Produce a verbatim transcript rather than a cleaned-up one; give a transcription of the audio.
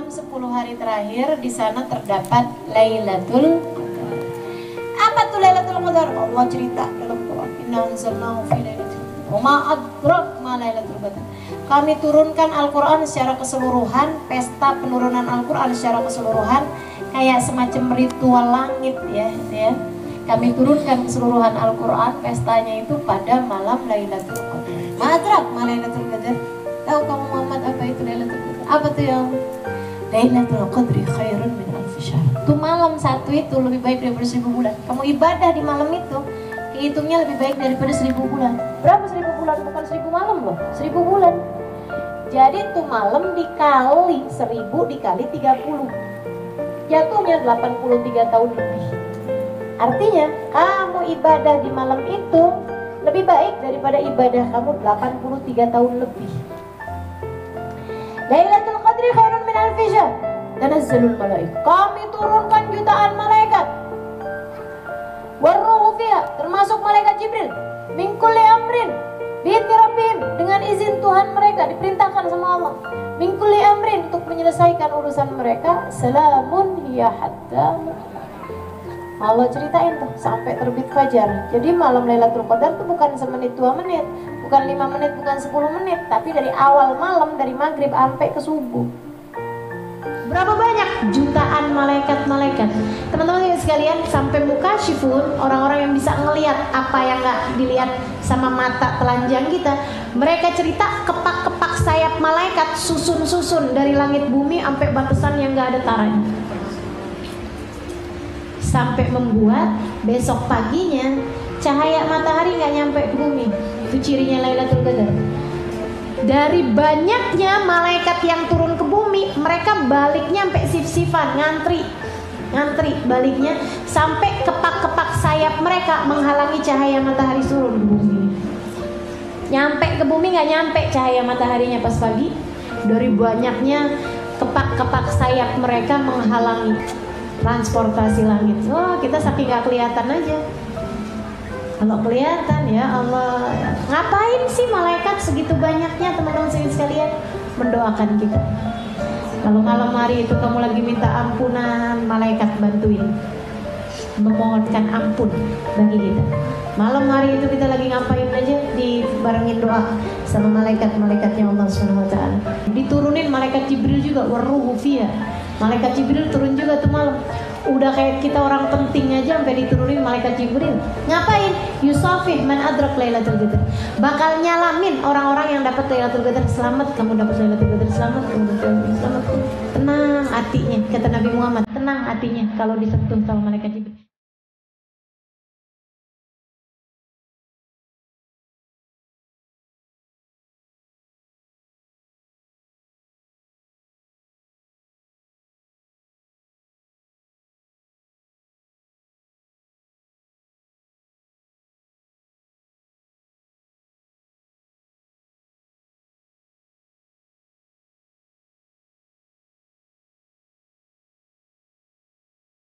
malam sepuluh hari terakhir di sana terdapat Lailatul Qadar. Apa tuh Lailatul Qadar? Allah cerita dalam Quran, inna anzalnahu fi lailatul qadar wa ma adrak ma lailatul qadar. Kami turunkan Al-Quran secara keseluruhan, pesta penurunan Al-Quran secara keseluruhan kayak semacam ritual langit ya, ya. Kami turunkan keseluruhan Al-Quran, pestanya itu pada malam Lailatul Qadar. Ma adrak ma lailatul qadar? Tahu kamu Muhammad apa itu Lailatul Qadar? Apa tuh yang Lailatul Qadri khairun min alfi syahr. Tuh malam satu itu lebih baik daripada seribu bulan. Kamu ibadah di malam itu, hitungnya lebih baik daripada seribu bulan. Berapa seribu bulan? Bukan seribu malam loh, seribu bulan. Jadi tuh malam dikali seribu dikali tiga puluh, jatuhnya delapan puluh tiga tahun lebih. Artinya kamu ibadah di malam itu lebih baik daripada ibadah kamu delapan puluh tiga tahun lebih. Lailatul Qadri khairun min alfi syahr. Tanazzalul malaikah. Kami turunkan jutaan malaikat. Warruhu fiha, termasuk malaikat Jibril. Min kulli amrin bi'idzni rabbihim, dengan izin Tuhan mereka, diperintahkan sama Allah. Min kulli amrin, untuk menyelesaikan urusan mereka. Salamun hiya hatta, Allah ceritain tuh sampai terbit fajar. Jadi malam Lailatul Qadar tuh bukan semenit dua menit, bukan lima menit, bukan sepuluh menit, tapi dari awal malam, dari maghrib sampai ke subuh. Berapa banyak? Jutaan malaikat-malaikat. Teman-teman sekalian, sampai mukasyifun, orang-orang yang bisa ngelihat apa yang nggak dilihat sama mata telanjang kita, mereka cerita kepak-kepak sayap malaikat susun-susun dari langit bumi sampai batasan yang nggak ada taranya, sampai membuat besok paginya cahaya matahari nggak nyampe ke bumi. Itu cirinya Lailatul Qadar. Dari banyaknya malaikat yang turun ke bumi, mereka baliknya sampai sif-sifan, ngantri, ngantri baliknya sampai kepak-kepak sayap mereka menghalangi cahaya matahari turun ke bumi. Nyampe ke bumi nggak nyampe cahaya mataharinya pas pagi. Dari banyaknya kepak-kepak sayap mereka menghalangi transportasi langit. Oh, kita saking nggak kelihatan aja. Kalau kelihatan ya Allah, ngapain sih malaikat segitu banyaknya teman-teman sekalian? Mendoakan kita. Kalau malam hari itu kamu lagi minta ampunan, malaikat bantuin memohonkan ampun bagi kita. Malam hari itu kita lagi ngapain aja, dibarengin doa sama malaikat-malaikatnya Allah subhanahu wa taala. Diturunin malaikat Jibril juga, warruhu fiha. Malaikat Jibril turun juga tuh malam. Udah kayak kita orang penting aja sampai diturunin malaikat Jibril. Ngapain? Yusafih man adrak Lailatul Qadar. Bakal nyalamin orang-orang yang dapat Lailatul Qadar. Selamat, kamu dapat Lailatul Qadar. Selamat, kamu dapat Lailatul Qadar. Selamat. Tenang hatinya, kata Nabi Muhammad. Tenang hatinya kalau disentuh sama malaikat Jibril.